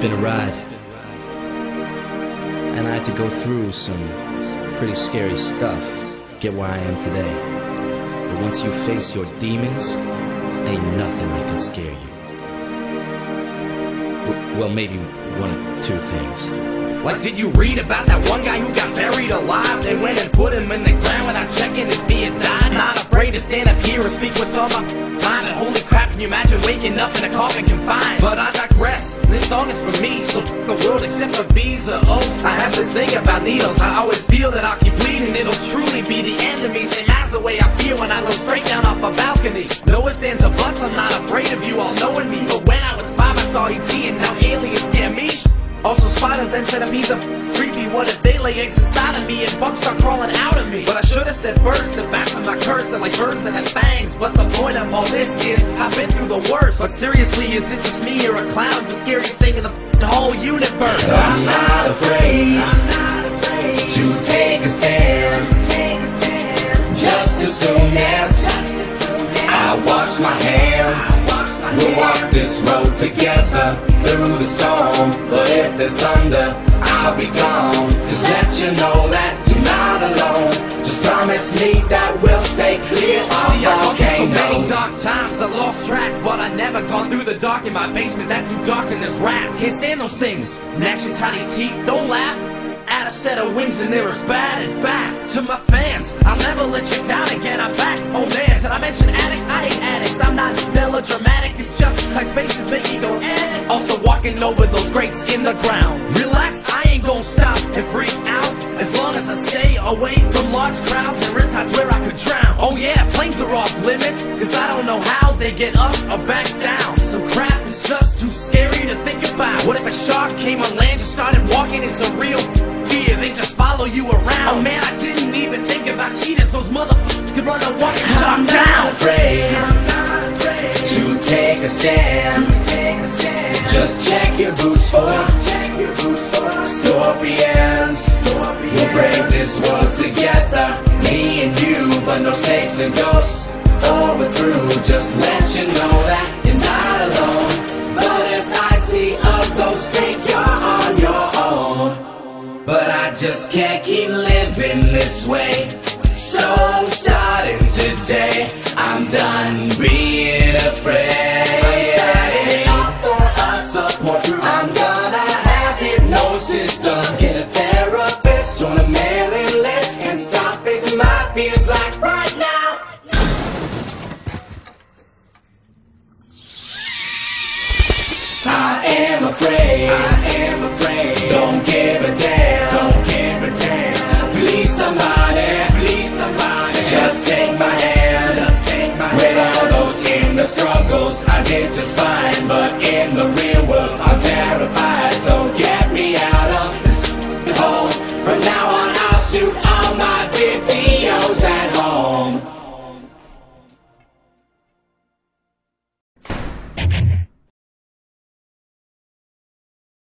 been a ride, and I had to go through some pretty scary stuff to get where I am today. But once you face your demons, ain't nothing that can scare you. Well, maybe one or two things. Like, did you read about that one guy who got buried alive? They went and put him in the ground without checking if he had died. Not afraid to stand up here and speak what's on my mind. And holy crap, can you imagine waking up in a coffin confined? But I digress, this song is for me, so the world except for bees or oh. I have this thing about needles, I always feel that I'll keep bleeding. It'll truly be the end of me, same as the way I feel when I look straight down off a balcony. No ifs, ands, or buts, I'm not afraid of you all knowing me. But when I was 5 I saw E.T. and now aliens scare me. Also spiders and centipedes are creepy. What if they lay eggs inside of me and bugs start crawling out of me? But I should have said birds, the bats of my curse. They're like birds that have fangs. But the point of all this is I've been through the worst. But seriously, is it just me or a clown? The scariest thing in the whole universe. I'm not afraid to take a stand. Just as soon as I wash my hands, we'll walk this road together through the storm. But if there's thunder, I'll be gone. Just let you know that you're not alone. Just promise me that we'll stay clear of volcanoes. So many dark times I lost track, but I never gone through the dark in my basement. That's too dark and there's rats. Can't stand those things. Gnashing tiny teeth, don't laugh at a set of wings and they're as bad as bats. To my fans, I'll never let you down again, I'm back. Oh man, did I mention addicts? I hate addicts. I'm not melodramatic, it's just like spaces make me go eh. Also walking over those grates in the ground. Relax, I ain't gonna stop and freak out as long as I stay away from large crowds and riptides where I could drown. Oh yeah, planes are off limits, cause I don't know how they get up or back down. Some crap is just too scary to think about. What if a shark came on land, just started walking into real fear? They just follow you around. Oh man, I didn't even think about cheetahs. Those motherfuckers could run a walking shark down. I'm not afraid to take a stand. Just check your boots for scorpions. We'll brave this world together, me and you, but no snakes and ghosts. Over through, just let you know that you're not alone. But if I see a ghost, think you're on your own. But I just can't keep living this way. So starting today, I'm done being afraid. I'm gonna have hypnosis done. Get a therapist, join a mailing list, and stop facing my fears like right now. I am afraid. Don't give a damn. Please somebody, just take my hand. With all those inner struggles, I did just fine, but in the real world, I'm terrified. So get